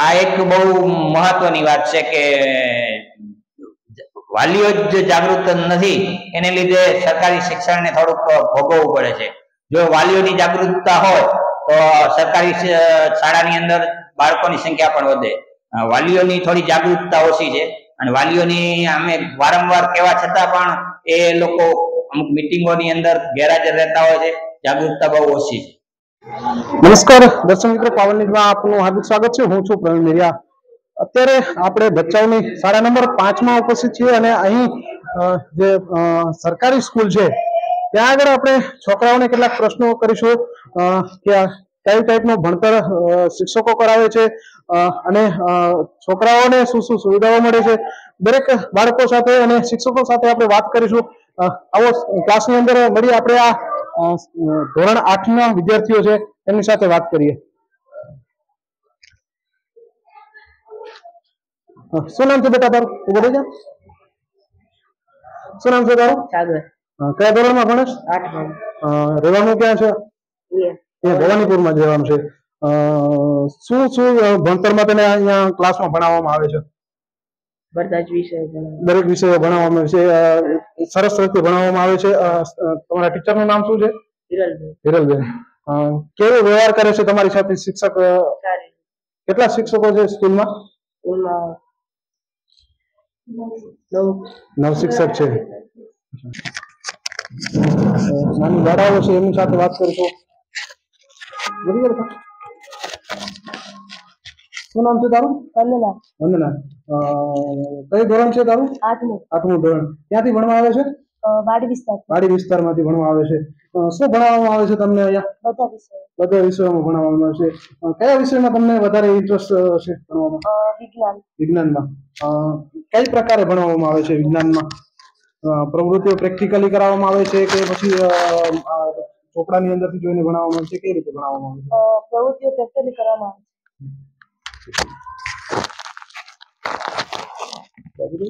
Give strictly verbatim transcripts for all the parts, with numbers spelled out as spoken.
આ એક બહુ મહત્વની વાત છે કે વાલીઓ જ જાગૃત નથી, એને લીધે સરકારી શિક્ષણને થોડુંક ભોગવવું પડે છે. જો વાલીઓની જાગૃતતા હોય તો સરકારી શાળાની અંદર બાળકોની સંખ્યા પણ વધે. વાલીઓની થોડી જાગૃતતા ઓછી છે અને વાલીઓની અમે વારંવાર કહેવા છતાં પણ એ લોકો અમુક મીટિંગોની અંદર ગેરહાજર રહેતા હોય છે. જાગૃતતા બહુ ઓછી છે. નમસ્કાર દર્શક મિત્રો, પાવન ન્યૂઝમાં આપનું હાર્દિક સ્વાગત છે. હું છું પ્રવીણ મેરિયા. અત્યારે આપણે ભચાઉની શાળા નંબર પાંચ માં ઉપસ્થિત છીએ અને અહીં જે સરકારી સ્કૂલ છે ત્યાં આગળ આપણે છોકરાઓને કેટલાક પ્રશ્નો કરીશું કે કઈ ટાઈપનું ભણતર શિક્ષકો કરાવે છે અને છોકરાઓને શું શું સુવિધાઓ મળે છે. દરેક બાળકો સાથે અને શિક્ષકો સાથે આપણે વાત કરીશું. આવો ક્લાસની અંદર મળી આપણે આ ધોરણ આઠ ના વિદ્યાર્થીઓ છે એમની સાથે વાત કરીએ. શું નામ છે બેટા તારું? ઉભો જા. શું નામ છે તારું? સાગર. કયા ધોરણમાં ભણેશ? આઠમાં. રહેવાનું ક્યાં છે? એ ભવાનીપુરમાં જ રહેવાનું છે. શું શું ભણતરમાં તને અહીંયા ક્લાસમાં ભણાવવામાં આવે છે? બધા જ વિષયો દરેક વિષયો ભણાવવામાં આવે છે. સરસ રીતે ભણાવવામાં આવે છે. તમારા ટીચરનું નામ શું છે? હિરલબેન. હિરલબેન. કેવો વ્યવહાર કરે છે તમારી સાથે શિક્ષક? કેટલા શિક્ષકો છે સ્કૂલમાં? સ્કૂલમાં નવ શિક્ષક છે. નાની બાળાઓ છે એમની સાથે વાત કરીશું. શું નામ છે તારું? વંદના. વંદના. કઈ ધોરણ છે તારું? આઠમું. આઠમું ધોરણ. ક્યાંથી ભણવા આવે છે? વાડી વિસ્તાર. વાડી વિસ્તારમાંથી ભણવા આવે છે. શું ભણાવવામાં આવે છે તમને અહીંયા? બધા વિષયો. બધા વિષયોમાં ભણાવવામાં આવે છે. કયા વિષયમાં તમને વધારે ઇન્ટરેસ્ટ છે ભણવામાં? વિજ્ઞાન. વિજ્ઞાનમાં. કઈ પ્રકારે ભણાવવામાં આવે છે વિજ્ઞાનમાં? પ્રવૃત્તિઓ પ્રેક્ટિકલી કરાવવામાં આવે છે કે પછી ચોપડાની અંદરથી જોઈને ભણાવવામાં આવે છે? કઈ રીતે ભણાવવામાં આવે છે? પ્રવૃત્તિઓ પ્રેક્ટિકલી કરવામાં આવે છે.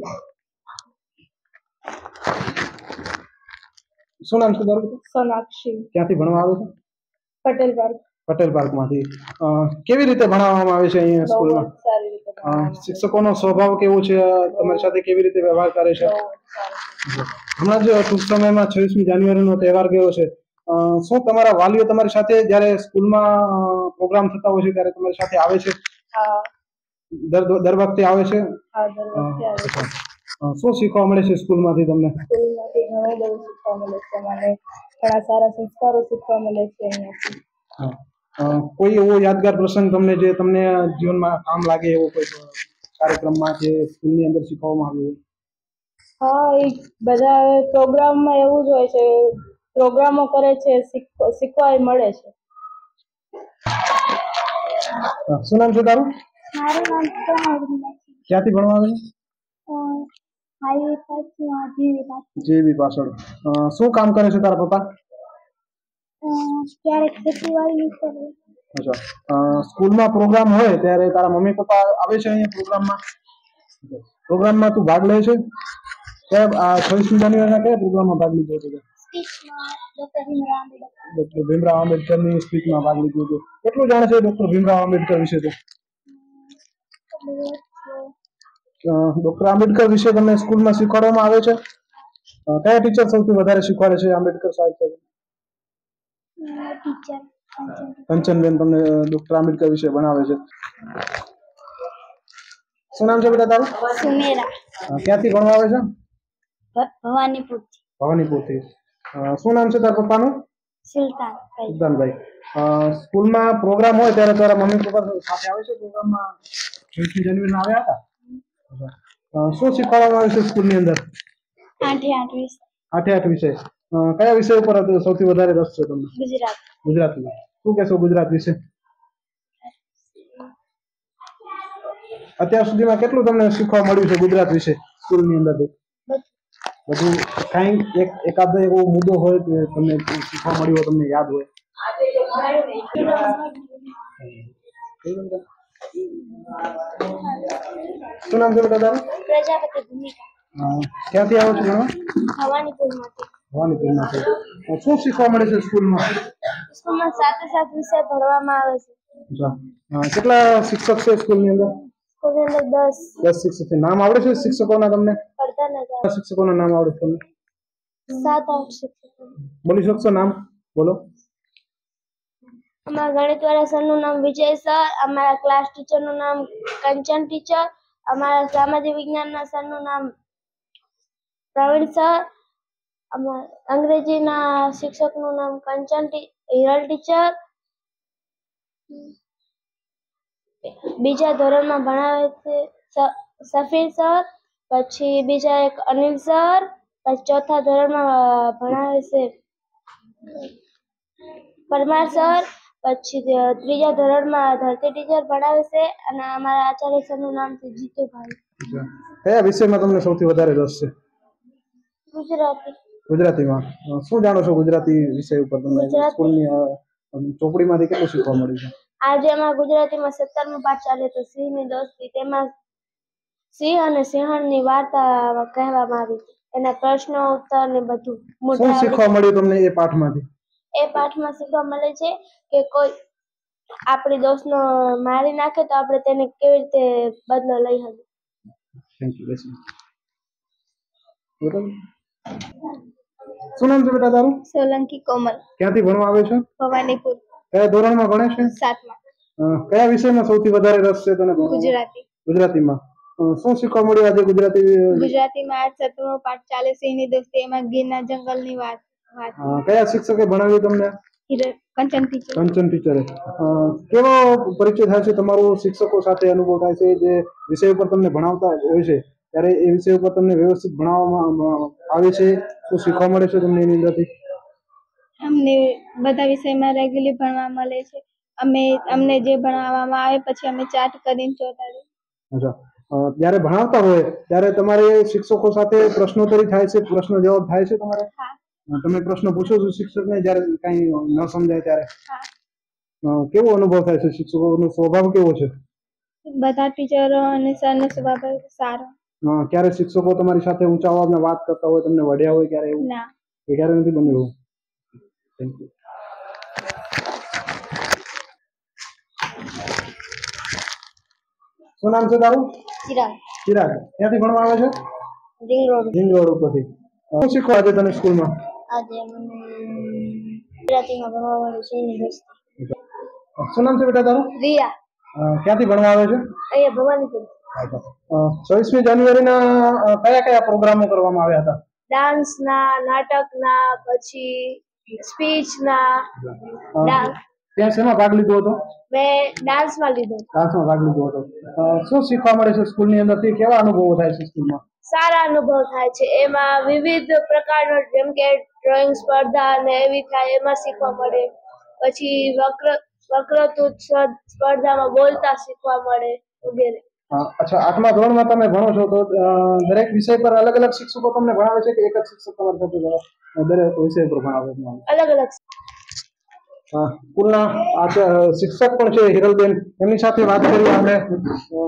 શું નામ છે તારું? સોનાક્ષી. ક્યાંથી ભણવા આવે છે? પટેલ પાર્ક. પટેલ પાર્કમાંથી. કેવી રીતે ભણાવવામાં આવે છે અહીંયા સ્કૂલમાં? સારી રીતે. શિક્ષકોનો સ્વભાવ કેવો છે? તમારી સાથે કેવી રીતે વ્યવહાર કરે છે? હમણાં જ ટૂંક સમયમાં છવ્વીસમી જાન્યુઆરીનો તહેવાર ગયો છે. શું તમારા વાલીઓ તમારી સાથે જયારે સ્કૂલમાં પ્રોગ્રામ થતા હોય છે ત્યારે તમારી સાથે આવે છે? હા. દર દર વખતે આવે છે? હા, દર વખતે આવે છે. શું શીખવા મળે છે સ્કૂલમાંથી તમને? સ્કૂલમાંથી ઘણું બધું શીખવા મળે છે. મને ઘણા સારા સંસ્કારો શીખવા મળે છે અહીંયાથી. કોઈ એવો યાદગાર પ્રસંગ તમને જે તમને જીવનમાં કામ લાગે એવો કોઈ કાર્યક્રમમાં જે સ્કૂલની અંદર શીખવવામાં આવ્યો? હા, એ બધા પ્રોગ્રામમાં એવું જ હોય છે. પ્રોગ્રામો કરે છે, શીખવા મળે છે. શું નામ છે તારું? મારું નામ છે. ક્યાંથી ભણવા આવે છે? હાઈવે પાછળ જેવી પાછળ. જેવી પાછળ. શું કામ કરે છે તારા પપ્પા? ક્યારેક ખેતીવાડી કરે. અચ્છા. સ્કૂલમાં પ્રોગ્રામ હોય ત્યારે તારા મમ્મી પપ્પા આવે છે અહીંયા પ્રોગ્રામમાં? પ્રોગ્રામમાં તું ભાગ લે છે? કયા છવ્વીસમી જાન્યુઆરીના કયા પ્રોગ્રામમાં ભાગ લીધો છે? ડોક્ટર ભીમરાવ આંબેડકરની સ્પીચમાં ભાગ લીધો છે. કેટલું જાણે છે ડોક્ટર ભીમરાવ આંબેડકર વિશે? તો ડોક્ટર આંબેડકર વિશે તમને સ્કૂલમાં શીખવાડવામાં આવે છે? કયા ટીચર સૌથી વધારે શીખવાડે છે આંબેડકર સાહેબ? કંચનબેન તમને ડોક્ટર આંબેડકર વિશે ભણાવે છે. શું નામ છે બેટા તારું? સુમેરા. ક્યાંથી ભણવા આવે છે? ભવાનીપુર. ભવાનીપુરથી. શું નામ છે તારા પપ્પાનું? સુલતાન. સુલતાનભાઈ. સ્કૂલમાં પ્રોગ્રામ હોય ત્યારે તારા મમ્મી પપ્પા સાથે આવે છે પ્રોગ્રામમાં? છવ્વીસમી જાન્યુઆરીમાં આવ્યા હતા? શું શીખવાડવામાં આવે છે સ્કૂલની અંદર? આઠે આઠ વિષય. આઠે આઠ વિષય. કયા વિષય ઉપર સૌથી વધારે રસ છે તમને? ગુજરાત. ગુજરાતી. શું કહેશો ગુજરાત વિશે? અત્યાર સુધીમાં કેટલું તમને શીખવા મળ્યું છે ગુજરાત વિશે સ્કૂલની અંદરથી? બધું. કાંઈ એક એકાદ એવો મુદ્દો હોય કે તમને શીખવા મળ્યો હોય, તમને યાદ હોય? શું નામ છે બેટા તારું? પ્રજાપતિ ભૂમિકા. ક્યાંથી આવો છો ભણવા? ભવાનીપુરમાંથી. ભવાનીપુરમાંથી. શું શીખવા મળે છે સ્કૂલમાં? સ્કૂલમાં સાતે સાત વિષય ભણવામાં આવે છે. અચ્છા અ, કેટલા શિક્ષક છે સ્કૂલની અંદર? સ્કૂલની અંદર દસ દસ શિક્ષક છે. નામ આવડે છે શિક્ષકોના તમને? અડધા નજાર શિક્ષકોના નામ આવડે છે તમને? સાત આઠ શિક્ષકો. બોલી શકશો નામ? બોલો. અમારા ગણિતવાળા સરનું નામ વિજય સર, અમારા ક્લાસ ટીચરનું નામ કંચન ટીચર, અમારા સામાજિક વિજ્ઞાનના સરનું નામ પ્રવીણ સર, અમારા અંગ્રેજીના શિક્ષકનું નામ કંચન ટી હિરલ ટીચર, બીજા ધોરણમાં ભણાવે છે સ- સફીર સર, પછી બીજા એક અનિલ સર, પછી ચોથા ધોરણમાં ભણાવે છે પરમાર સર, પછી ત- ત્રીજા ધોરણમાં ધરતી ટીચર ભણાવે છે અને અમારા આચાર્ય સરનું નામ છે જીતુભાઈ. અચ્છા. કયા વિષયમાં તમને સૌથી વધારે રસ છે? ગુજરાતી. ગુજરાતીમાં. અ, શું જાણો છો ગુજરાતી વિષય ઉપર તમને? ગુજરાતી. સ્કૂલની અ, ચોપડીમાંથી કેટલું શીખવા મળ્યું છે? આજે અમારા ગુજરાતીમાં સત્તરમો પાઠ ચાલે તો સિંહની દોસ્તી, તેમાં સિંહ અને સિંહણની વાર્તા કહેવામાં આવી છે. એના પ્રશ્નો ઉત્તર ને બધું શું મોઢે આવડી શીખવા મળ્યું તમને એ પાઠમાંથી? એ પાઠમાં શીખવા મળે છે કે કોઈ આપણી દોસ્તનો મારી નાખે તો આપણે તેને કેવી રીતે બદલો લઈ શકીએ. Thank you. બેસી બરાબર. શું નામ છે બેટા તારું? સોલંકી કોમલ, ક્યાંથી ભણવા આવે છે? ભવાનીપુર, કયા ધોરણમાં ભણે છે? સાતમા, અ, કયા વિષયમાં સૌથી વધારે રસ છે તને ભણવામાં? ગુજરાતી. ગુજરાતીમાં. અ, શું શીખવા મળ્યું આજે ગુજરાતી? ગુજરાતીમાં આજ સત્તરમો પાઠ ચાલે સિંહની દોસ્તી, એમાં ગીરના જંગલની વાત વાત અ, કયા શિક્ષકે ભણાવ્યું તમને? હિરલ કંચન ટીચર. કંચન ટીચરે. અ, કેવો પરિચય થાય છે તમારો શિક્ષકો સાથે? અનુભવ થાય છે જે વિષય ઉપર તમને ભણાવતા હોય છે ત્યારે એ વિષય ઉપર તમને વ્યવસ્થિત ભણાવવામાં અ, આવે છે? શું શીખવા મળે છે તમને એની અંદરથી? અમને બધા વિષયમાં રેગ્યુલર ભણવા મળે છે. અમે અમને જે ભણાવવામાં આવે પછી અમે ચાટ કરીને ચોટાડીએ. અચ્છા. અ, જ્યારે ભણાવતા હોય ત્યારે તમારે શિક્ષકો સાથે પ્રશ્નોત્તરી થાય છે? પ્રશ્ન જવાબ થાય છે તમારે? હા. અ, તમે પ્રશ્ન પૂછો છો શિક્ષકને જ્યારે કઈ ન સમજાય ત્યારે? હા. અ, કેવો અનુભવ થાય છે? શિક્ષકોનો સ્વભાવ કેવો છે? બધા ટીચરો અને સરનો સ્વભાવ સારો. અ, ક્યારે શિક્ષકો તમારી સાથે ઊંચા અવાજમાં વાત કરતા હોય, તમને વઢ્યા હોય ક્યારે એવું? ના. એ ક્યારે નથી બન્યું એવું? Thank you. શું નામ છે તારું? ચિરાગ. ચિરાગ. ક્યાંથી ભણવા આવે છે? Ring road. રિંગ રોડ ઉપરથી. અ, શું શીખવા આજે તને સ્કૂલમાં? આજે અમને ગુજરાતીમાં ભણવા મળ્યું છે યુનિવર્સિટી. શું નામ છે બેટા તારું? રિયા. અ, ક્યાંથી ભણવા આવે છે? અહીંયા ભવાનીપુર. છવ્વીસમી જાન્યુઆરીના અ, કયા કયા પ્રોગ્રામો કરવામાં આવ્યા હતા? ડાન્સના, નાટકના, પછી સ્પીચના. અ, ડાન્સ ત્યાં શેમાં ભાગ લીધો હતો? મેં ડાન્સમાં લીધો. ડાન્સમાં ભાગ લીધો હતો. અ, શું શીખવા મળે છે સ્કૂલની અંદરથી? કેવા અનુભવો થાય છે સ્કૂલમાં? સારા અનુભવ થાય છે. એમાં વિવિધ પ્રકારનો જેમ કે ડ્રોઈંગ સ્પર્ધા અને એવી થાય એમાં શીખવા મળે. પછી વક્ર વક્તૃત્વ સ્પર્ધામાં બોલતા શીખવા મળે વગેરે. અ, અચ્છા, આઠમા ધોરણમાં તમે ભણો છો તો અ, દરેક વિષય પર અલગ અલગ શિક્ષકો તમને ભણાવે છે કે એક જ શિક્ષક તમારી સાથે ભણાવે? દરેક વિષય પર ભણાવે છે? અલગ અલગ. અ, સ્કૂલના આચાર્ય શિક્ષક પણ છે હિરલબેન, એમની સાથે વાત કરીએ આપણે. અ,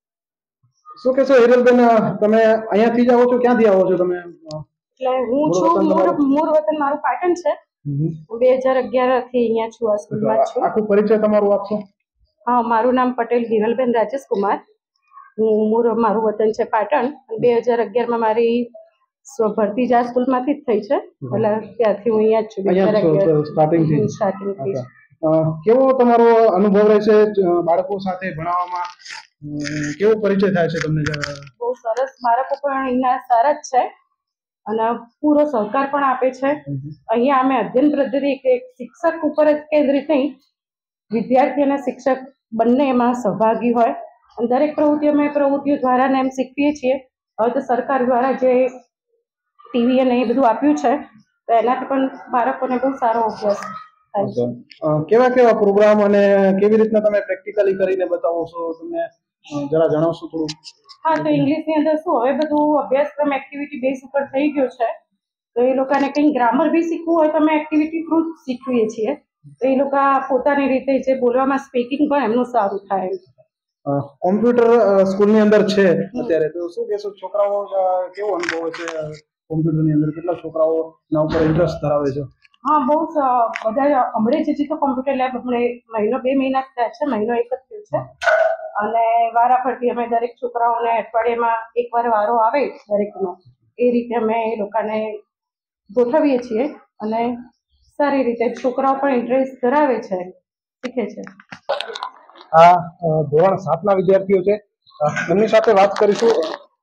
શું કહેશો હિરલબેન? અ, તમે અહીંયાથી જ આવો છો? ક્યાંથી આવો છો તમે? અ, એટલે હું મૂળ છું વતન મૂળ તમારું? મૂળ વતન મારું પાટણ છે. હમ. બે હજાર અગિયાર થી અહીંયા છું, આ સ્કૂલમાં જ છું. આખું પરિચય તમારું આપશો? હા, મારું નામ પટેલ હિરલબેન રાજેશ કુમાર. હું મૂળ મારું વતન છે પાટણ. બે હજાર અગિયારમાં મારી સ્વ ભરતી જ આ સ્કૂલમાંથી જ થઈ છે. એટલે ત્યારથી હું અહીંયા જ છું. બે હજાર અહીંયા અગિયાર સ્ટાર્ટિંગથી જ? સ્ટાર્ટિંગથી જ. અ, કેવો તમારો અનુભવ રહેશે જ બાળકો સાથે ભણાવવામાં? અમ, કેવો પરિચય થાય છે તમને જરા? બહુ સરસ. બાળકો પણ અહીંના સારા જ છે અને પૂરો સહકાર પણ આપે છે. અહીંયા અમે અધ્યયન પદ્ધતિ એક એક શિક્ષક ઉપર જ કેન્દ્રિત નહીં, વિદ્યાર્થી અને શિક્ષક બંને એમાં સહભાગી હોય અને દરેક પ્રવૃત્તિ અમે પ્રવૃત્તિઓ દ્વારા ને એમ શીખવીએ છીએ. હવે તો સરકાર દ્વારા જે ટીવી અને એ બધું આપ્યું છે તો એનાથી પણ બાળકોને બહુ સારો અભ્યાસ થાય છે. અ, કેવા કેવા પ્રોગ્રામ અને કેવી રીતના તમે પ્રેક્ટિકલી કરીને બતાવો છો? તમે અ, જરા જણાવશો થોડું? હા, તો ઇંગ્લિશની અંદર શું હવે બધું અભ્યાસક્રમ એક્ટિવિટી બેઝ ઉપર થઈ ગયો છે. તો એ લોકોને કંઈ ગ્રામર બી શીખવું હોય તો અમે એક્ટિવિટી થ્રુ જ શીખવીએ છીએ. તો એ લોકો પોતાની રીતે જે બોલવામાં સ્પીકિંગ પણ એમનું સારું થાય. અ, કોમ્પ્યુટર અ, સ્કૂલની અંદર છે અત્યારે, તો શું કહેશો છોકરાઓ અ, કેવો અનુભવ છે કોમ્પ્યુટરની અંદર? કેટલા છોકરાઓ ના ઉપર ઇન્ટરેસ્ટ ધરાવે છે? હા બહુ સ- બધા હમણાં જ હજી તો કોમ્પ્યુટર લેબ હમણે મહિનો બે મહિના જ થયા છે, મહિનો એક જ થયો છે. અને વારાફરતી અમે દરેક છોકરાઓને અઠવાડિયામાં એકવાર વારો આવે દરેકનો, એ રીતે અમે એ લોકોને ગોઠવીએ છીએ અને સારી રીતે છોકરાઓ પણ ઇન્ટરેસ્ટ ધરાવે છે, શીખે છે. આ અ, ધોરણ સાતના વિદ્યાર્થીઓ છે, અ, એમની સાથે વાત કરીશું.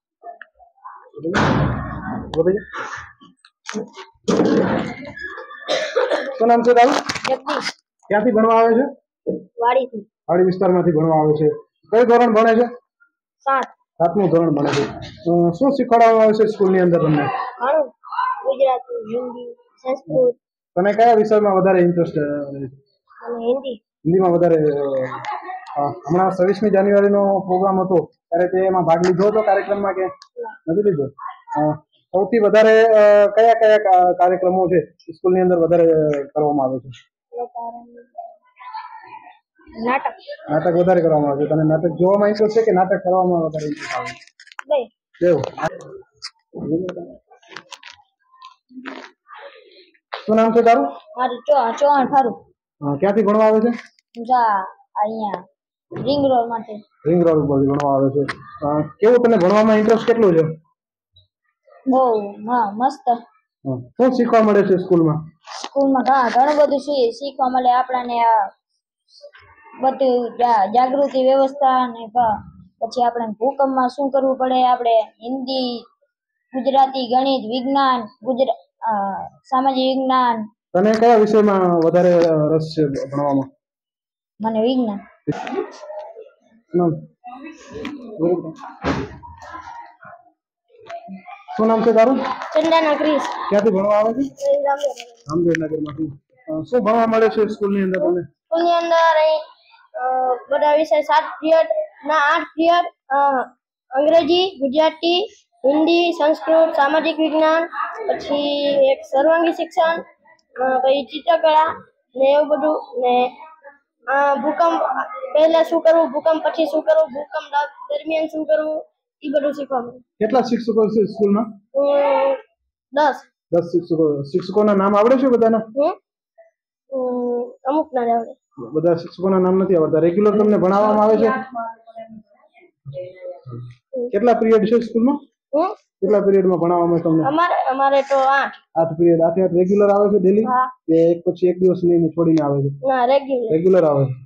બોલો જી. શું નામ છે તારું? જગદીશ ક્યાંથી ભણવા આવે છે? વાડીથી વાડી વિસ્તારમાંથી ભણવા આવે છે. કઈ ધોરણ ભણે છે? સાત સાતમું ધોરણ ભણે છે. અ, શું શીખવાડવામાં આવે છે સ્કૂલની અંદર તમને? ઘણું ગુજરાતી, હિન્દી, સંસ્કૃત તને કયા વિષયમાં વધારે ઇન્ટરેસ્ટ છે? અને હિન્દી. હિન્દીમાં વધારે. અ, હમણાં છવ્વીસમી જાન્યુઆરીનો પ્રોગ્રામ હતો ત્યારે તે એમાં ભાગ લીધો હતો કાર્યક્રમમાં કે નથી લીધો? અ, સૌથી વધારે અ, કયા કયા કા- કાર્યક્રમો છે સ્કૂલની અંદર વધારે કરવામાં આવે છે? નાટક નાટક વધારે કરવામાં આવે છે. તને નાટક જોવામાં ઇન્ટરેસ્ટ છે કે નાટક કરવામાં વધારે ઇન્ટરેસ્ટ આવે છે? બે કેવું? શું નામ છે તારું? મારું ચો ચોહાણ ફારૂક અ, ક્યાંથી ભણવા આવે છે? જા અહીંયા રિંગ રોડ માટે રિંગ રોડ ઉપર ભણવા આવે છે. અ, કેવું તને ભણવામાં ઇન્ટરેસ્ટ કેટલું છે? બહુ હા મસ્ત. અ, શું શીખવા મળે છે સ્કૂલમાં? સ્કૂલમાં ઘણા ઘણું બધું શી- શીખવા મળે આપણને. આ બધું જા- જાગૃતિ વ્યવસ્થા ને પ- પછી આપણે ભૂકંપમાં શું કરવું પડે, આપણે હિન્દી, ગુજરાતી, ગણિત, વિજ્ઞાન, ગુજરા અ, સામાજિક વિજ્ઞાન. તને કયા વિષયમાં વધારે અ, રસ છે ભણવામાં? મને વિજ્ઞાન. નામ? શું નામ છે તારું? ચંદાના ક્રિસ ક્યાંથી ભણવા આવે છે? રામદેવનગરમાંથી. અ, શું ભણવા મળે છે સ્કૂલની અંદર તમને? સ્કૂલની અંદર અહીં અ, બધા વિષય સાત પિરિયડ ના આઠ પિરિયડ અંગ્રેજી, ગુજરાતી, હિન્દી, સંસ્કૃત, સામાજિક વિજ્ઞાન, પછી એક સર્વાંગી શિક્ષણ, અ, પછી ચિત્રકળા ને એવું બધું. ને અ, ભૂકંપ પહેલા શું કરવું, ભૂકંપ પછી શું કરવું, ભૂકંપ દ- દરમિયાન શું કરવું, એ બધું શીખવા મળે. કેટલા શિક્ષકો છે સ્કૂલમાં? અમ, દસ દસ શિક્ષકો. શિક્ષકોના નામ આવડે છે બધાના? હમ અમ, અમુક ના જ આવડે. બધા શિક્ષકોના નામ નથી આવડતા. રેગ્યુલર તમને ભણાવવામાં આવે છે? કેટલા પીરિયડ છે સ્કૂલમાં? હમ કેટલા પીરિયડમાં ભણાવવામાં આવે તમને? અમારે અમારે તો આઠ. આઠ પીરિયડ. આઠે આઠ રેગ્યુલર આવે છે ડેલી હા. કે એક પછી એક દિવસ લઈને છોડીને આવે છે? ના રેગ્યુલર. રેગ્યુલર આવે છે.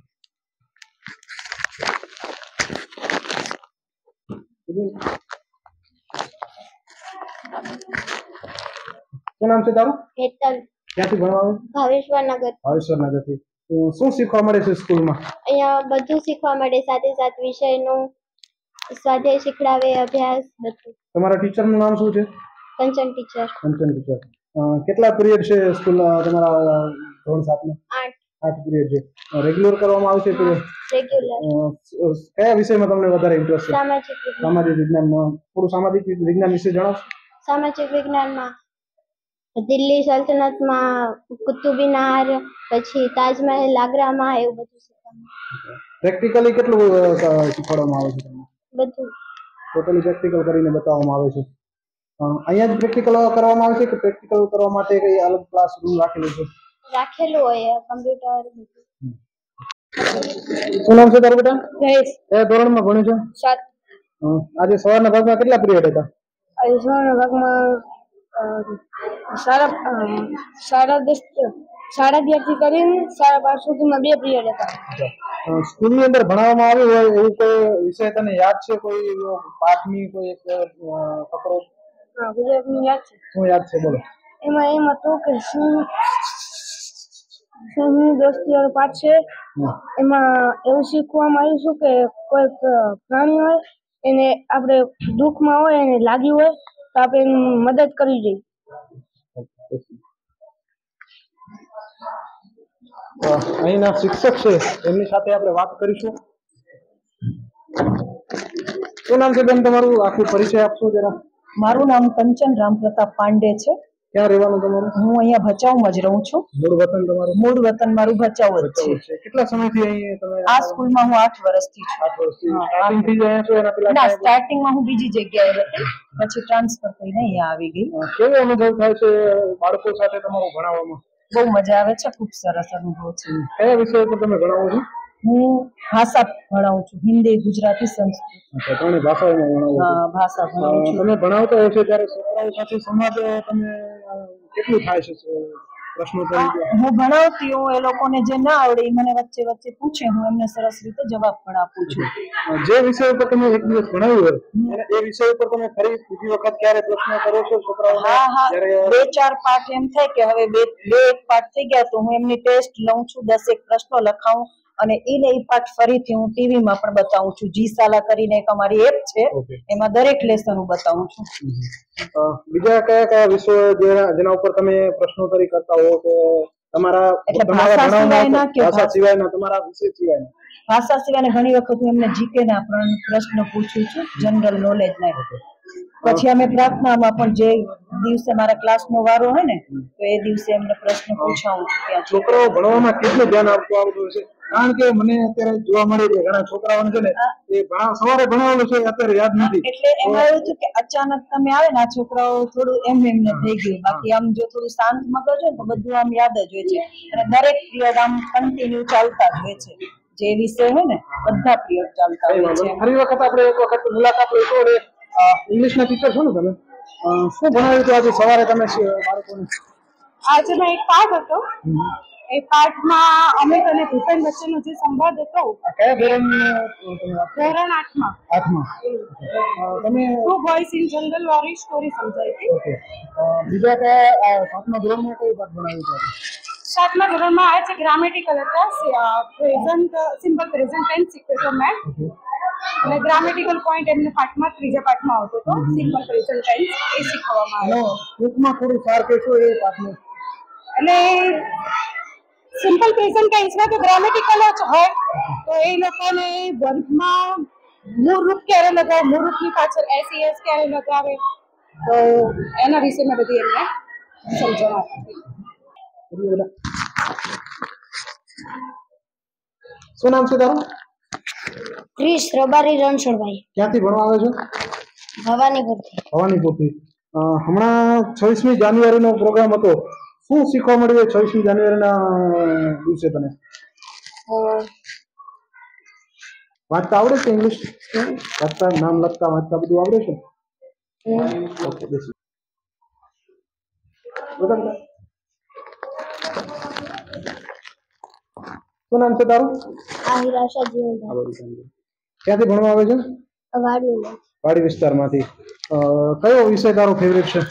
શું નામ છે તારું? હેતલ ક્યાંથી ભણવા આવે? ભાવેશ્વર નગર. ભાવેશ્વર નગરથી. તો શું શીખવા મળે છે સ્કૂલમાં? અહીંયા બધું શીખવા મળે, સાથે સાથે વિષયનું સ્વાધ્યાય શીખડાવે, અભ્યાસ બધું. તમારા ટીચરનું નામ શું છે? કંચન ટીચર. કંચન ટીચર. અ, કેટલા પીરિયડ છે સ્કૂલ તમારા ધોરણ સાતમાં? આઠ આઠ પીરિયડ છે. રેગ્યુલર કરવામાં આવે છે પીરિયડ? રેગ્યુલર. કયા વિષયમાં તમને વધારે ઇન્ટરેસ્ટ છે? સામાજિક વિજ્ઞાન. સામાજિક વિજ્ઞાનમાં. થોડું સામાજિક વિજ્ઞાન વિશે જણાવશો? સામાજિક વિજ્ઞાનમાં દિલ્હી સલ્તનતમાં કુતુબ મિનાર, પછી તાજમહેલ આગ્રામાં, એવું બધું શીખવાનું. પ્રેક્ટિકલી કેટલું અ, શીખવાડવામાં આવે છે તમને? બધું ટોટલી પ્રેક્ટિકલ કરીને બતાવવામાં આવે છે? અ, અહીંયા જ પ્રેક્ટિકલ કરવામાં આવે છે કે પ્રેક્ટિકલ કરવા માટે કઈ અલગ ક્લાસરૂમ રાખેલું છે? રાખેલું હોય કમ્પ્યુટર બધું. શું નામ છે તારું બેટા? જયેશ. કયા ધોરણમાં ભણે છે? સાત. અ, આજે સવારના ભાગમાં કેટલા પીરિયડ હતા? આયુષ્માન ભાગમાં સાડા સાડા દસ સાડા અગિયાર થી કરીને સાડા બાર સુધીમાં બે પીરિયડ હતા. અ, સ્કૂલની અંદર ભણાવવામાં આવ્યું હોય એવું કોઈ વિષય તને યાદ છે? કોઈ પાઠની કોઈ એક અ, ફકરો? હા ગુજરાતની યાદ છે. શું યાદ છે બોલો? એમાં એમ હતું કે શું શું દોસ્તી વાળો પાઠ છે. એમાં એવું શીખવામાં આવ્યું છે કે કોઈ પ્રાણી હોય એને આપણે દુઃખમાં હોય, એને લાગ્યું હોય તો આપણે એની મદદ કરવી જોઈએ. અ, અહીંના શિક્ષક છે એમની સાથે આપણે વાત કરીશું. શું નામ છે બેન તમારું? આખું પરિચય આપશો જરા. મારું નામ કંચન રામપ્રતાપ પાંડે છે. ક્યાં રહેવાનું તમારું? હું અહીંયા ભચાઉમાં જ રહું છું. મૂળ વતન તમારું? મૂળ વતન મારું ભચાઉ જ છે. છે. કેટલા સમયથી અહીં તમે આ સ્કૂલમાં હું આઠ વર્ષથી છું. આઠ વર્ષથી સ્ટાર્ટિંગથી જ અહીંયા છો એના પહેલા ના, ક્યાંય? સ્ટાર્ટિંગમાં હું બીજી જગ્યાએ હતી, પછી ટ્રાન્સફર થઈને અહીંયા આવી ગઈ. અ, કેવો અનુભવ થાય છે બાળકો સાથે તમારો ભણાવવામાં? બહુ મજા આવે છે, ખૂબ સરસ અનુભવ છે. કયા વિષય પર તમે ભણાવો છો? હું ભાષા ભણાવું છું, હિન્દી, ગુજરાતી, સંસ્કૃત. અચ્છા, ત્રણેય ભાષાઓમાં ભણાવો છો. હા, ભાષા ભણાવું અ, છું. તમે ભણાવતા હોય છે ત્યારે છોકરાઓ સાથે સંવાદ તમે અ, કેટલું થાય છે પ્રશ્નોત્તરી? આ હું ભણાવતી હોઉં, એ લોકોને જે ના આવડે એ મને વચ્ચે વચ્ચે પૂછે, હું એમને સરસ રીતે જવાબ પણ આપું છું. જે વિષય ઉપર તમે એક દિવસ ભણાવ્યું હોય એ વિષય ઉપર તમે ફરી બીજી વખત ક્યારે પ્રશ્ન કરો છો છોકરાઓને? હા હા, જ્યારે બે ચાર પાઠ એમ થાય કે હવે બે બે એક પાઠ થઈ ગયા તો હું એમની ટેસ્ટ લઉં છું, દસ એક પ્રશ્નો લખાવું અને એને એ પાઠ ફરીથી હું ટીવી માં પણ બતાવું છું. જી શાલા કરીને એક અમારી એપ છે, એમાં દરેક લેસન હું બતાવું છું. અ, બીજા કયા કયા વિષયો જેના જેના ઉપર તમે પ્રશ્નોત્તરી કરતા હો કે તમારા એટલે તમારા ભાષા ભણાવવામાં સિવાયના કે ભાષા સિવાયના તમારા વિષય સિવાયના? ભાષા સિવાયના ઘણી વખત હું એમને જીકે ના પણ પ્રશ્નો પૂછું છું, જનરલ નોલેજ ના. પછી અમે પ્રાર્થનામાં પણ જે દિવસે મારા ક્લાસનો વારો હોય ને તો એ દિવસે એમને પ્રશ્ન પૂછાવું છું. ત્યાં છોકરાઓ ભણવામાં કેટલું ધ્યાન આપવું આવતું હશે? કારણ કે મને અત્યારે જોવા મળે છે ઘણા છોકરાઓને છે ને એ ભણા સવારે ભણાવેલું છે અત્યારે યાદ નથી. એટલે એમાં એવું થયું કે અચાનક તમે આવે ને આ છોકરાઓ થોડું એમ એમને થઈ ગયું. બાકી આમ જો થોડું શાંત મગજ હોય તો બધું આમ યાદ જ હોય છે અને દરેક પિરિયડ આમ કન્ટિન્યુ ચાલતા જ હોય છે. જે વિષય હોય ને બધા પિરિયડ ચાલતા હોય છે. ફરી વખત આપણે એક વખત મુલાકાત લઈશું. અને ઇંગ્લિશના ટીચર છો ને તમે, શું ભણાવ્યું હતું આજે સવારે તમે બાળકોને? આજે મેં એક પાઠ હતો, એ પાઠમાં અમિત અને ભૂપેન વચ્ચેનો જે સંવાદ હતો. કયા ધોરણ? ધોરણ આઠમાં. આઠમાં. તમે two boys in jungle worry story સમજાઈ હતી. ઓકે. બીજા કયા સાતમા ધોરણમાં કઈ પાઠ ભણાવ્યું હતું? સાતમા ધોરણમાં આવે છે ગ્રામેટિકલ હતા, પ્રેઝન્ટ સિમ્પલ પ્રેઝન્ટ ટેન્સ શીખ્યો હતો મેં. અને ગ્રામેટિકલ પોઈન્ટ એમને પાઠમાં ત્રીજા પાઠમાં આવતો હતો, સિમ્પલ પ્રેઝન્ટ ટેન્સ એ શીખવવામાં આવ્યો. ટૂંકમાં થોડું સાર કહેશો એ પાઠનું? એટલે સિમ્પલ પ્રેઝન્ટ ટેન્સમાં તો ગ્રામેટિકલ જ હોય તો એ લોકોને વર્ગમાં મૂળ રૂપ ક્યારે લગાવે, મૂળ રૂપની પાછળ એસ એસ ક્યારે લગાવે, તો એના વિશે મેં બધી એમને સમજણ આપી. શું નામ છે તારું? ક્રિશ રબારી રણછોડભાઈ. ક્યાંથી ભણવા આવે છો? ભવાનીપુરથી. ભવાનીપુરથી. હમણાં છવ્વીસમી જાન્યુઆરીનો પ્રોગ્રામ હતો, શું શીખવા મળ્યું છવ્વીસમી જાન્યુઆરીના દિવસે તને? વાંચતા આવડે છે? ઇંગ્લિશ વાંચતા, નામ લખતા વાંચતા બધું આવડે છે? ઓકે, બેસી બતાવ. શું નામ છે તારું? આહિર આશા જીવનભાઈ. ક્યાંથી ભણવા આવે છે? વાડીમાં. વાડી વિસ્તારમાંથી. કયો વિષય તારો ફેવરેટ છે?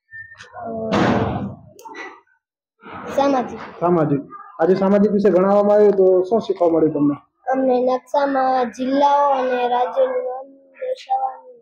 સામાજિક. સામાજિક. આજે સામાજિક વિશે ભણાવવામાં આવ્યું તો શું શીખવા મળ્યું તમને? અમને નકશામાં જિલ્લાઓ અને રાજ્યોનું નામ દર્શાવવાનું.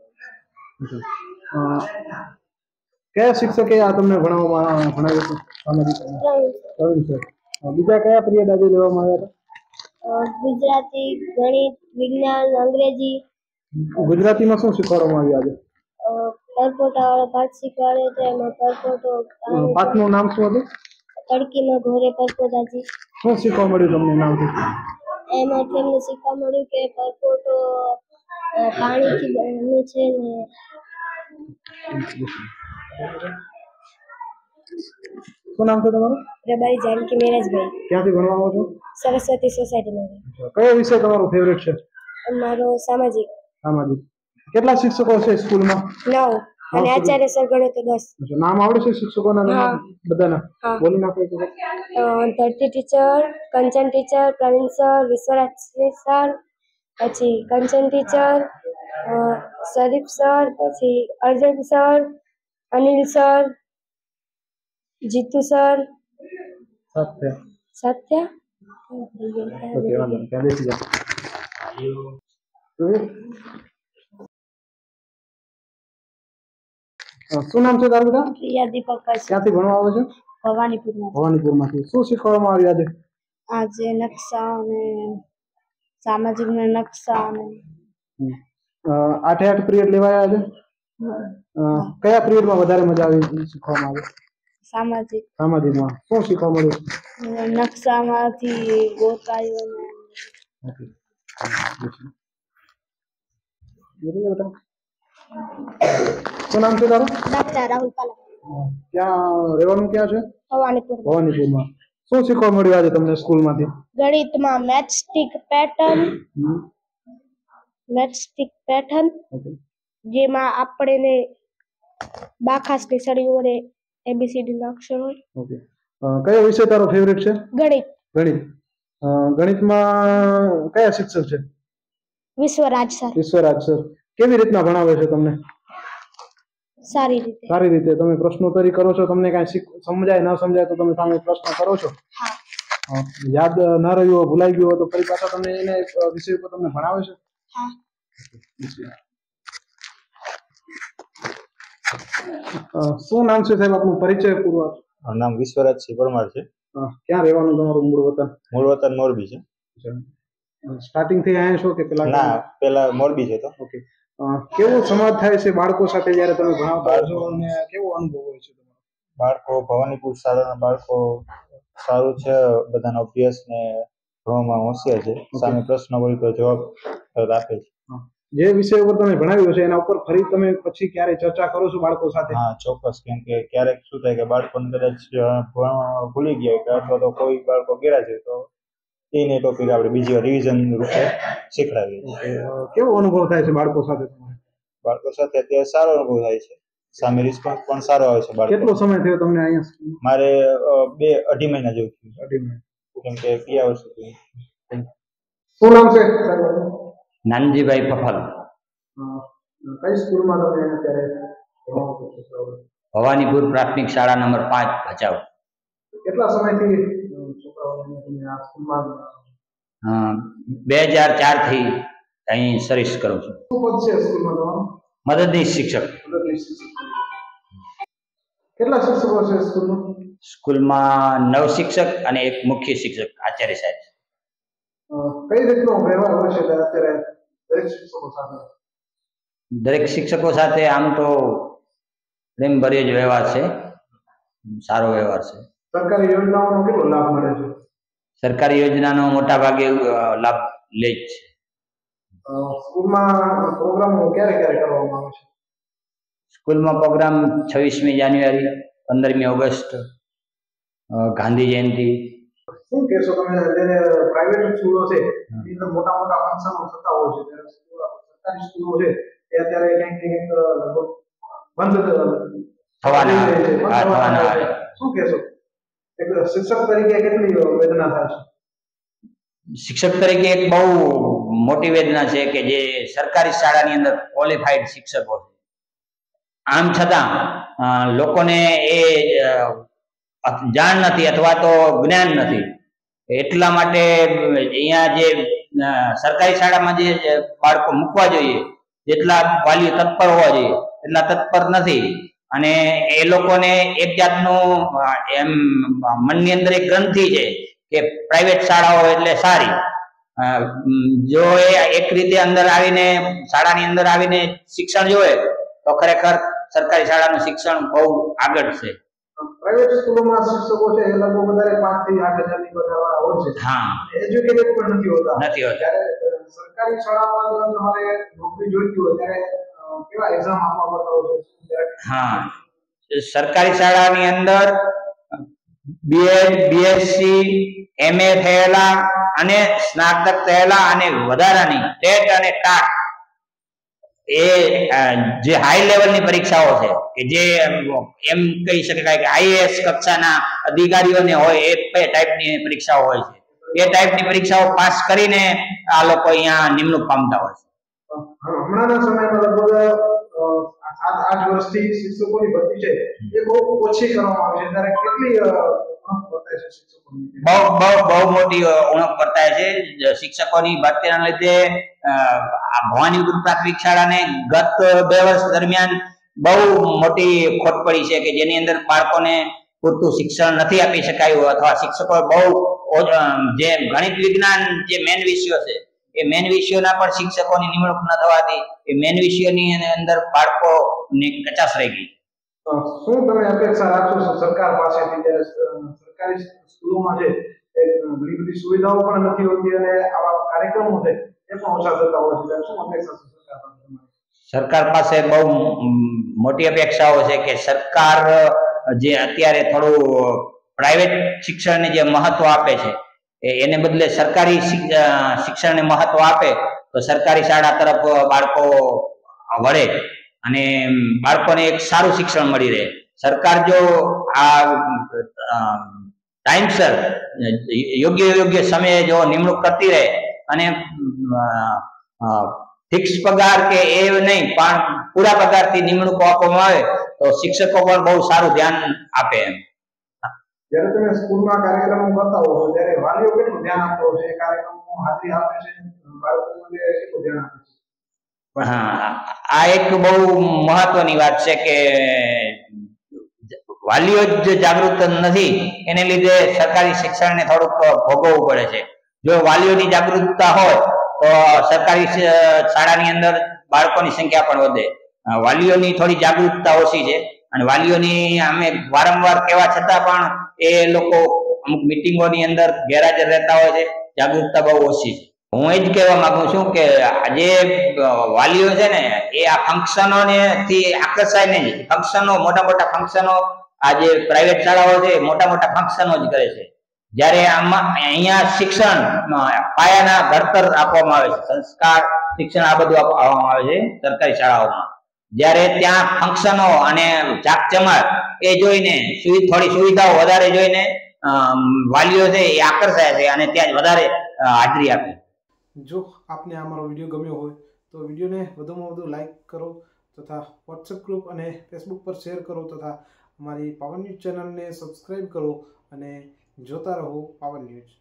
કયા શિક્ષકે આ તમને ભણાવવામાં ભણાવ્યું હતું સામાજિક? પ્રવીણ સર. બીજા કયા પિરિયડ આજે લેવામાં આવ્યા હતા? ગુજરાતી, ગણિત, વિજ્ઞાન, અંગ્રેજી. ગુજરાતીમાં શું શીખવાડવામાં આવ્યું આજે? પરપોટા પાઠ શીખવાડે છે. એમાં પરપોટો. પાઠનું નામ શું હતું? તડકીમાં ઘોરે પરપોટાજી. શું શીખવા મળ્યું તમને નામથી? એમાંથી અમને શીખવા મળ્યું કે પરપોટો પાણીથી બને છે ને. શું નામ છે તમારું? રબારી જાનકી મેરાજભાઈ. ક્યાંથી ભણવા આવો છો? સરસ્વતી સોસાયટીમાં. કયો વિષય તમારો ફેવરેટ છે? મારો સામાજિક. સામાજિક. કેટલા શિક્ષકો છે સ્કૂલમાં? નવ. અને આચાર્ય સર ગણો તો દસ. નામ આવડે છે શિક્ષકોના? બધાના બોલી નાખો. Dharti teacher, Kanchan teacher, Praveen sir, Vishwaraj sir, પછી કંચન ટીચર, શરીફ સર, પછી Arjan sir, Anil sir, Jitu sir. સત્ય. સત્ય. ઓકે, વાંધો નહીં. ત્યાં બેસી જાઓ. શું નામ છે તારું બેટા? પ્રિયા દીપક. ક્યાંથી ભણવા આવે છે? ભવાનીપુરમાં. ભવાનીપુરમાંથી. શું શીખવામાં આવ્યું આજે? આજે નકશા અને સામાજિક નકશા અને આઠે આઠ પિરિયડ લેવાયા આજે? કયા પિરિયડમાં વધારે મજા આવી શીખવામાં આવે? સામાજિક. સામાજિકમાં શું શીખવા મળ્યું? નકશામાંથી ગોતાયો ને. શું નામ છે તારું? ડોક્ટર રાહુલ પાલા. ક્યાં રહેવાનું ક્યાં છે? ભવાનીપુર. ભવાનીપુરમાં. શું શીખવા મળ્યું આજે તમને સ્કૂલમાંથી? ગણિતમાં મેથસ્ટિક પેટર્ન મેથસ્ટિક પેટર્ન જેમાં આપણે બાખાસની સળી વડે એબીસીડી ના અક્ષર હોય. ઓકે. કયો વિષય તારો ફેવરેટ છે? ગણિત. ગણિત. ગણિતમાં કયા શિક્ષક છે? વિશ્વરાજ સર. વિશ્વરાજ સર. કેવી રીતના ભણાવે છે તમને? સારી રીતે. સારી રીતે. તમે પ્રશ્નોત્તરી કરો છો? તમને કાંઈ સમજાય ન સમજાય તો તમે સામે પ્રશ્ન કરો છો? હા. યાદ ન રહ્યું ભૂલાઈ ગયું તો ફરી પાછા તમને એને વિષય ઉપર તમને ભણાવે છે? હા. શું નામ છે સાહેબ આપનું? પરિચય પૂર્વક. નામ વિશ્વરાજસિંહ પરમાર છે. ક્યાં રહેવાનું તમારું મૂળ વતન? મૂળ વતન મોરબી છે. સ્ટાર્ટિંગ થી અહીંયા છો કે પેલા? ના, પેલા મોરબી છે. તો ઓકે. કેવો સંવાદ થાય છે બાળકો સાથે જ્યારે તમે ભણાવતા છો અને કેવો અનુભવ હોય છે તમારો? બાળકો ભવાનીપુર શાળાના બાળકો સારું છે, બધાનો અભ્યાસ ને ભણવામાં હોશિયાર છે. સામે પ્રશ્ન હોય તો જવાબ આપે છે. જે વિષય ઉપર તમે ભણાવ્યું છે એના ઉપર ફરી તમે પછી ક્યારે ચર્ચા કરો છો બાળકો સાથે? હા, ચોક્કસ. કેમ કે ક્યારેક શું થાય કે બાળકોને કદાચ ભણવા ભૂલી ગયા કે અથવા તો કોઈ બાળકો ગેરા છે તો એને ટોપિક આપણે બીજી વાર રિવિઝન રૂપે શીખડાવીએ. કેવો અનુભવ થાય છે બાળકો સાથે? બાળકો સાથે અત્યારે સારો અનુભવ થાય છે. સામે રિસ્પોન્સ પણ સારો આવે છે. બાળકો. કેટલો સમય થયો તમને અહીંયા? મારે બે અઢી મહિના જેવું થયું. અઢી મહિના. કેમ કે ગયા વર્ષે. શું નામ છે? નાનજીભાઈ પફલ. કઈ સ્કૂલમાં તમે અત્યારે? ભવાનીપુર પ્રાથમિક શાળા નંબર પાંચ ભચાઉ. કેટલા સમયથી છોકરાઓને આ સ્કૂલમાં? બે હજાર ચાર થી અહીં સર્વિસ કરું છું. શું પદ છે સ્કૂલમાં તમારું? મદદનીશ શિક્ષક. મદદનીશ શિક્ષક. કેટલા શિક્ષકો છે સ્કૂલમાં? સ્કૂલમાં નવ શિક્ષક અને એક મુખ્ય શિક્ષક આચાર્ય સાહેબ. કઈ રીતનો વ્યવહાર હોય છે અત્યારે દરેક શિક્ષકો સાથે? દરેક શિક્ષકો સાથે આમ તો પ્રેમભર્યો જ વ્યવહાર છે, સારો વ્યવહાર છે. સરકારી યોજનાઓનો કેટલો લાભ મળે છે? સરકારી યોજનાનો મોટા ભાગે લાભ લે જ છે. સ્કૂલમાં પ્રોગ્રામો ક્યારે ક્યારે કરવામાં આવે છે? સ્કૂલમાં પ્રોગ્રામ છવ્વીસમી જાન્યુઆરી, પંદરમી ઓગસ્ટ, ગાંધી જયંતિ. શું કહેશો તમે? જ્યારે પ્રાઇવેટ સ્કૂલો છે એની અંદર મોટા મોટા ફંક્શનો થતા હોય છે ત્યારે સરકારી સ્કૂલો છે એ અત્યારે કંઈક કંઈક બંધ થવાના થવાના શું કહેશો? એક શિક્ષક તરીકે કેટલી વેદના થાય છે? શિક્ષક તરીકે એક બહુ મોટી વેદના છે કે જે સરકારી શાળાની અંદર ક્વોલિફાઈડ શિક્ષકો છે, આમ છતાં લોકોને એ જાણ નથી અથવા તો જ્ઞાન નથી. એટલા માટે અહીંયા જે સરકારી શાળામાં જે બાળકો મૂકવા જોઈએ જેટલા વાલીઓ તત્પર હોવા જોઈએ એટલા તત્પર નથી અને એ લોકોને એક જાતનું એમ મનની અંદર એક ગ્રંથિ છે કે પ્રાઇવેટ શાળાઓ એટલે સારી. જો એ એક રીતે અંદર આવીને શાળાની અંદર આવીને શિક્ષણ જોવે તો ખરેખર સરકારી શાળાનું શિક્ષણ બહુ આગળ છે. પ્રાઇવેટ સ્કૂલોમાં શિક્ષકો છે એ લગભગ વધારે પાંચ થી આઠ હજાર ની વધારે હોય છે. હા, એજ્યુકેટેડ પણ નથી હોતા. નથી હોતા. સરકારી શાળામાં તમારે નોકરી જોઈતી હોય ત્યારે કેવા એક્ઝામ આપવા પડતા હોય છે? હા, સરકારી શાળાની અંદર બીએડ, બીએસસી, એમએ થયેલા અને સ્નાતક થયેલા અને વધારાની ટેટ અને ટાટ એ જે હાઈ લેવલની પરીક્ષાઓ છે કે જે એમ કહી શકાય કે આઈએએસ કક્ષાના અધિકારીઓને હોય એ ટાઈપની પરીક્ષાઓ હોય છે. એ ટાઈપની પરીક્ષાઓ પાસ કરીને આ લોકો અહીંયા નિમણૂક પામતા હોય છે. હમણાંના સમયમાં લગભગ સાત આઠ વર્ષથી શિક્ષકોની ભરતી છે એ બહુ ઓછી કરવામાં આવે છે ત્યારે કેટલી ઉણપ વર્તાય છે શિક્ષકોની? બહુ બહુ બહુ મોટી ઉણપ વર્તાય છે શિક્ષકોની ભરતીના લીધે. ભવાનીપુર પ્રાથમિક શાળાને ગત બે વર્ષ દરમિયાન બહુ મોટી ખોટ પડી છે કે જેની અંદર બાળકોને પૂરતું શિક્ષણ નથી આપી શકાયું અથવા શિક્ષકો બહુ જે ગણિત વિજ્ઞાન જે મેન વિષયો છે એ મેન વિષયોના પણ શિક્ષકોની નિમણૂક ન થવાથી એ મેન વિષયોની અંદર બાળકોની કચાશ રહી ગઈ. શું તમે અપેક્ષા રાખશો છો સરકાર પાસેથી? જ્યારે સરકારી સ્કૂલોમાં છે એ ઘણી બધી સુવિધાઓ પણ નથી હોતી અને આવા કાર્યક્રમો છે એ પણ ઓછા થતા હોય છે, શું અપેક્ષા છે સરકાર પાસે? સરકાર પાસે બહુ મોટી અપેક્ષાઓ છે કે સરકાર જે અત્યારે થોડું પ્રાઇવેટ શિક્ષણને જે મહત્વ આપે છે એને બદલે સરકારી શિક્ષણને મહત્વ આપે તો સરકારી શાળા તરફ બાળકો વળે અને બાળકોને એક સારું શિક્ષણ મળી રહે. સરકાર જો આ ટાઈમસર યોગ્ય યોગ્ય સમયે જો નિમણૂક કરતી રહે અને ફિક્સ પગાર કે એ નહીં પણ પૂરા પગારથી નિમણૂકો આપવામાં આવે તો શિક્ષકો પણ બહુ સારું ધ્યાન આપે એમ. જ્યારે તમે સ્કૂલમાં કાર્યક્રમો કરતા હો ત્યારે વાલીઓ કેટલું ધ્યાન આપતો હોય છે? કાર્યક્રમો હાજરી આપે છે, બાળકોને કેટલું ધ્યાન આપે છે? હા, આ એક બહુ મહત્વની વાત છે કે વાલીઓ જ જાગૃત નથી, એને લીધે સરકારી શિક્ષણને થોડુંક ભોગવવું પડે છે. જો વાલીઓની જાગૃતતા હોય તો સરકારી શાળાની અંદર બાળકોની સંખ્યા પણ વધે. વાલીઓની થોડી જાગૃતતા ઓછી છે અને વાલીઓની અમે વારંવાર કહેવા છતાં પણ એ લોકો અમુક મિટિંગોની અંદર ગેરહાજર રહેતા હોય છે. જાગૃતતા બહુ ઓછી છે. હું એ જ કહેવા માંગુ છું કે આજે વાલીઓ છે ને એ આ ફંક્શનોને થી આકર્ષાય નહીં. ફંક્શનો, મોટા મોટા ફંક્શનો, આ જે પ્રાઇવેટ શાળાઓ છે મોટા મોટા ફંક્શનો જ કરે છે, જ્યારે આમાં અહીંયા શિક્ષણ પાયાના ઘડતર આપવામાં આવે છે, સંસ્કાર શિક્ષણ આ બધું આપવામાં આવે છે સરકારી શાળાઓમાં. જ્યારે ત્યાં ફંક્શનો અને જાકજમાટ એ જોઈને થોડી સુવિધાઓ વધારે જોઈને વાલીઓ છે એ આકર્ષાય છે અને ત્યાં વધારે હાજરી આપે. જો આપને આ મારો વિડીયો ગમ્યો હોય તો વિડીયોને વધુમાં વધુ લાઈક કરો તથા વોટ્સએપ ગ્રુપ અને ફેસબુક પર શેર કરો તથા અમારી પાવન ન્યૂઝ ચેનલને સબસ્ક્રાઈબ કરો અને જોતા રહો પાવન ન્યૂઝ.